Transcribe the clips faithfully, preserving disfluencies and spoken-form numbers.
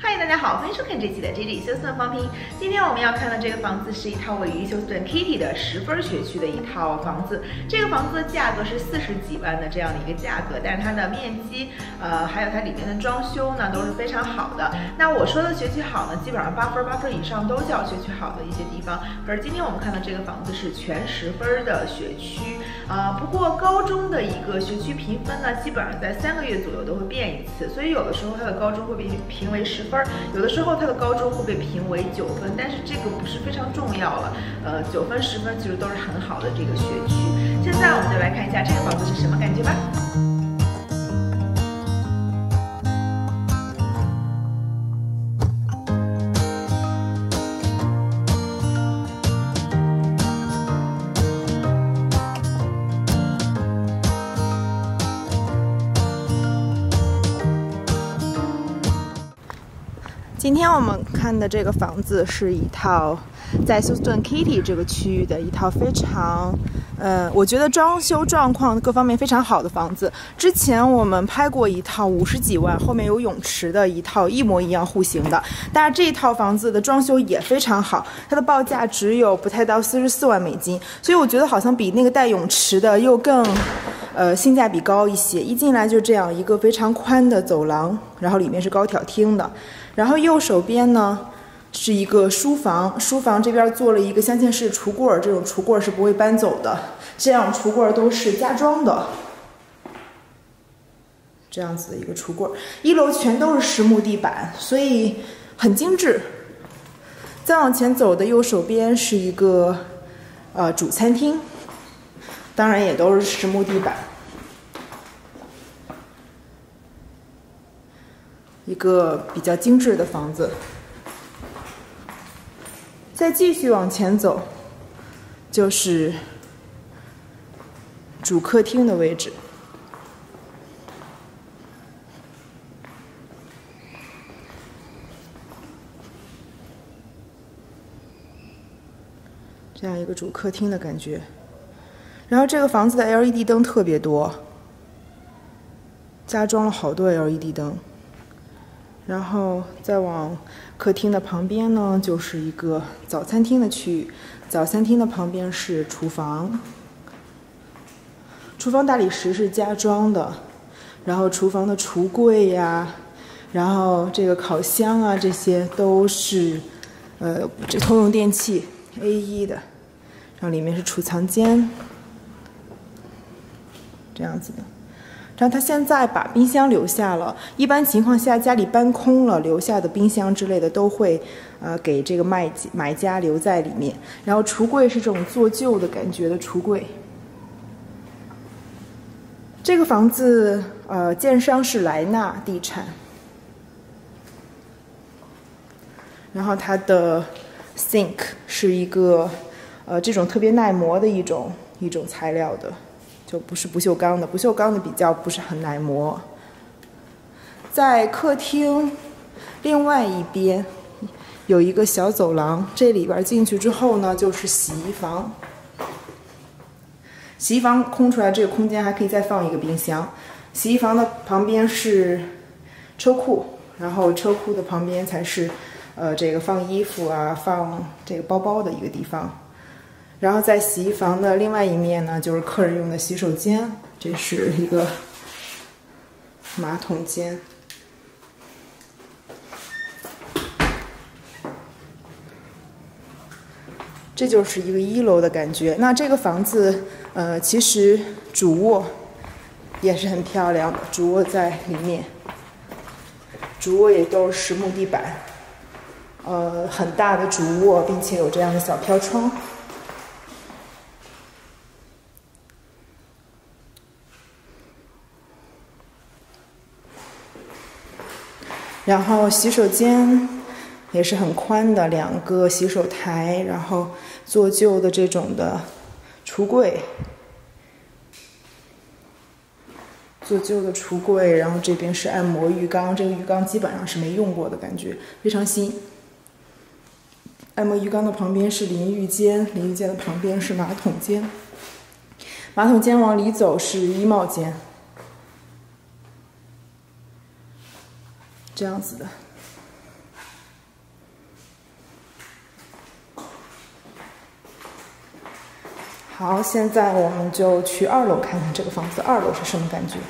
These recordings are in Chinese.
嗨，大家好，欢迎收看这期的 J J 休斯顿房评。今天我们要看的这个房子是一套位于休斯顿 Katy 的十分学区的一套房子。这个房子的价格是四十几万的这样的一个价格，但是它的面积，呃，还有它里面的装修呢都是非常好的。那我说的学区好呢，基本上八分八分以上都叫学区好的一些地方。可是今天我们看到这个房子是全十分的学区，啊、呃，不过高中的一个学区评分呢，基本上在三个月左右都会变一次，所以有的时候它的高中会被评为十分。有的时候它的高中会被评为九分，但是这个不是非常重要了。呃，九分、十分其实都是很好的这个学区。现在我们就来看一下这个房子是什么感觉吧。今天我们看的这个房子是一套在休斯顿 Katy 这个区域的一套非常，呃，我觉得装修状况各方面非常好的房子。之前我们拍过一套五十几万，后面有泳池的一套一模一样户型的，但是这一套房子的装修也非常好，它的报价只有不太到四十四万美金，所以我觉得好像比那个带泳池的又更。呃，性价比高一些。一进来就这样一个非常宽的走廊，然后里面是高挑厅的，然后右手边呢是一个书房，书房这边做了一个镶嵌式橱柜，这种橱柜是不会搬走的，这样橱柜都是加装的，这样子的一个橱柜。一楼全都是实木地板，所以很精致。再往前走的右手边是一个呃主餐厅。当然也都是实木地板，一个比较精致的房子。再继续往前走，就是主客厅的位置。这样一个主客厅的感觉。然后这个房子的 L E D 灯特别多，加装了好多 L E D 灯。然后再往客厅的旁边呢，就是一个早餐厅的区域。早餐厅的旁边是厨房，厨房大理石是加装的，然后厨房的橱柜呀，然后这个烤箱啊，这些都是呃这通用电器 A 一的。然后里面是储藏间。这样子的，然后他现在把冰箱留下了。一般情况下，家里搬空了，留下的冰箱之类的都会，呃，给这个卖买家留在里面。然后橱柜是这种做旧的感觉的橱柜。这个房子，呃，建商是莱纳地产。然后它的 sink 是一个，呃，这种特别耐磨的一种一种材料的。就不是不锈钢的，不锈钢的比较不是很耐磨。在客厅另外一边有一个小走廊，这里边进去之后呢，就是洗衣房。洗衣房空出来这个空间还可以再放一个冰箱。洗衣房的旁边是车库，然后车库的旁边才是呃这个放衣服啊、放这个包包的一个地方。然后在洗衣房的另外一面呢，就是客人用的洗手间，这是一个马桶间。这就是一个一楼的感觉。那这个房子，呃，其实主卧也是很漂亮的，主卧在里面，主卧也都是实木地板，呃，很大的主卧，并且有这样的小飘窗。然后洗手间也是很宽的，两个洗手台，然后做旧的这种的橱柜，做旧的橱柜，然后这边是按摩浴缸，这个浴缸基本上是没用过的感觉，非常新。按摩浴缸的旁边是淋浴间，淋浴间的旁边是马桶间，马桶间往里走是衣帽间。这样子的。 好，现在我们就去二楼看看这个房子，二楼是什么感觉？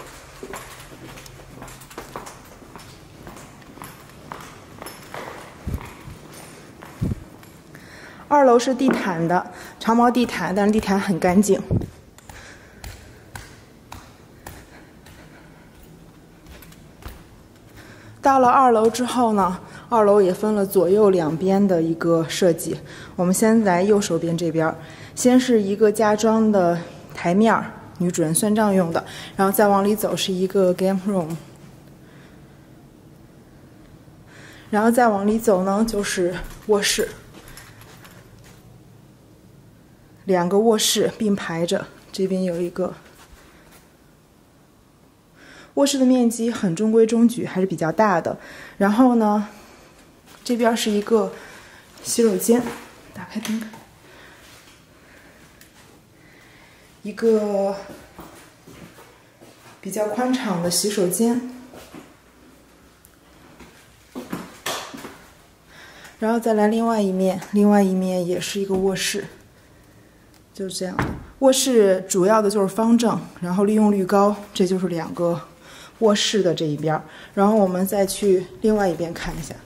二楼是地毯的，长毛地毯，但是地毯很干净。到了二楼之后呢，二楼也分了左右两边的一个设计。我们先来右手边这边，先是一个家装的台面，女主人算账用的，然后再往里走是一个 game room， 然后再往里走呢就是卧室，两个卧室并排着，这边有一个。卧室的面积很中规中矩，还是比较大的。然后呢，这边是一个洗手间，打开灯看，一个比较宽敞的洗手间。然后再来另外一面，另外一面也是一个卧室，就是这样的。卧室主要的就是方正，然后利用率高，这就是两个。卧室的这一边，然后我们再去另外一边看一下。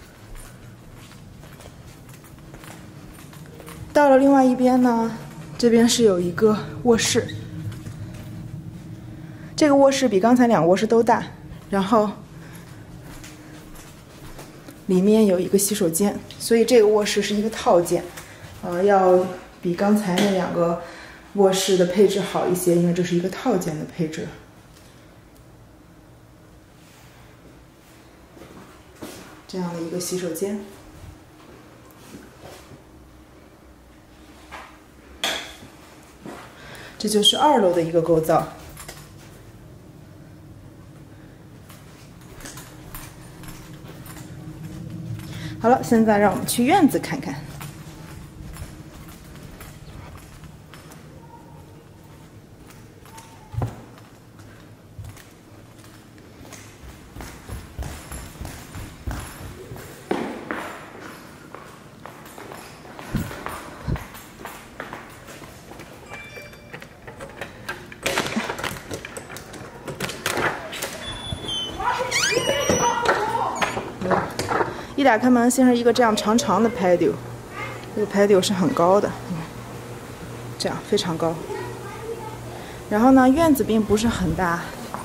到了另外一边呢，这边是有一个卧室，这个卧室比刚才两个卧室都大，然后里面有一个洗手间，所以这个卧室是一个套件，呃，要比刚才那两个卧室的配置好一些，因为这是一个套件的配置。这样的一个洗手间，这就是二楼的一个构造。好了，现在让我们去院子看看。一打开门，先是一个这样长长的 patio， 这个 patio 是很高的，这样非常高。然后呢，院子并不是很大，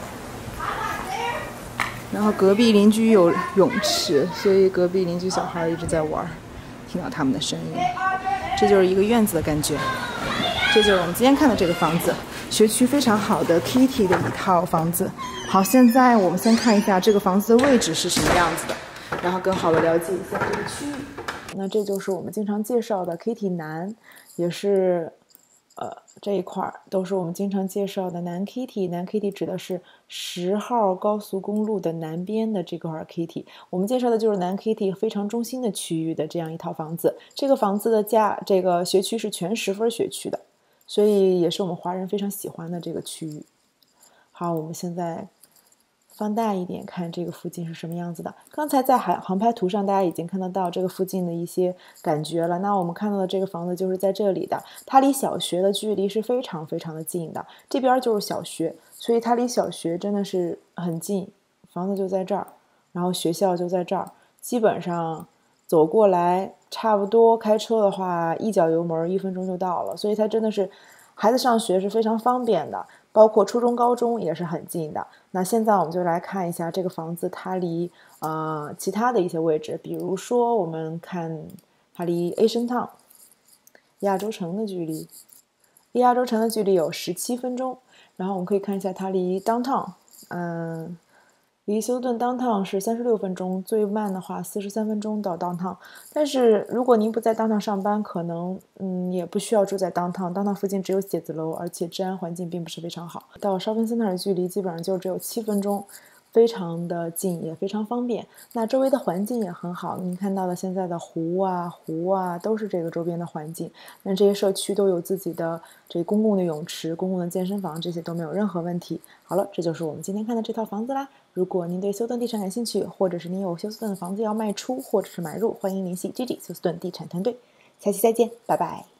然后隔壁邻居有泳池，所以隔壁邻居小孩一直在玩，听到他们的声音。这就是一个院子的感觉。这就是我们今天看的这个房子，学区非常好的 Kitty 的一套房子。好，现在我们先看一下这个房子的位置是什么样子的。然后更好的了解一下这个区域。那这就是我们经常介绍的 Kitty 南，也是呃这一块都是我们经常介绍的南 Kitty。南 Kitty 指的是十号高速公路的南边的这块 Kitty。我们介绍的就是南 Kitty 非常中心的区域的这样一套房子。这个房子的价，这个学区是全十分学区的，所以也是我们华人非常喜欢的这个区域。好，我们现在放大一点，看这个附近是什么样子的。刚才在航航拍图上，大家已经看得到这个附近的一些感觉了。那我们看到的这个房子就是在这里的，它离小学的距离是非常非常的近的。这边就是小学，所以它离小学真的是很近，房子就在这儿，然后学校就在这儿，基本上走过来，差不多开车的话，一脚油门一分钟就到了。所以它真的是孩子上学是非常方便的。包括初中、高中也是很近的。那现在我们就来看一下这个房子，它离呃其他的一些位置，比如说我们看它离 Asian Town 亚洲城的距离，离亚洲城的距离有十七分钟。然后我们可以看一下它离 Downtown， 嗯，离休斯顿 Downtown 是三十六分钟，最慢的话四十三分钟到 Downtown。但是如果您不在 Downtown 上班，可能嗯也不需要住在 Downtown。Downtown 附近只有写字楼，而且治安环境并不是非常好。到 Shopping Center 的距离基本上就只有七分钟，非常的近，也非常方便。那周围的环境也很好，您看到的现在的湖啊、湖啊，都是这个周边的环境。那这些社区都有自己的这公共的泳池、公共的健身房，这些都没有任何问题。好了，这就是我们今天看的这套房子啦。如果您对休斯顿地产感兴趣，或者是您有休斯顿的房子要卖出或者是买入，欢迎联系 Gigi 休斯顿地产团队。下期再见，拜拜。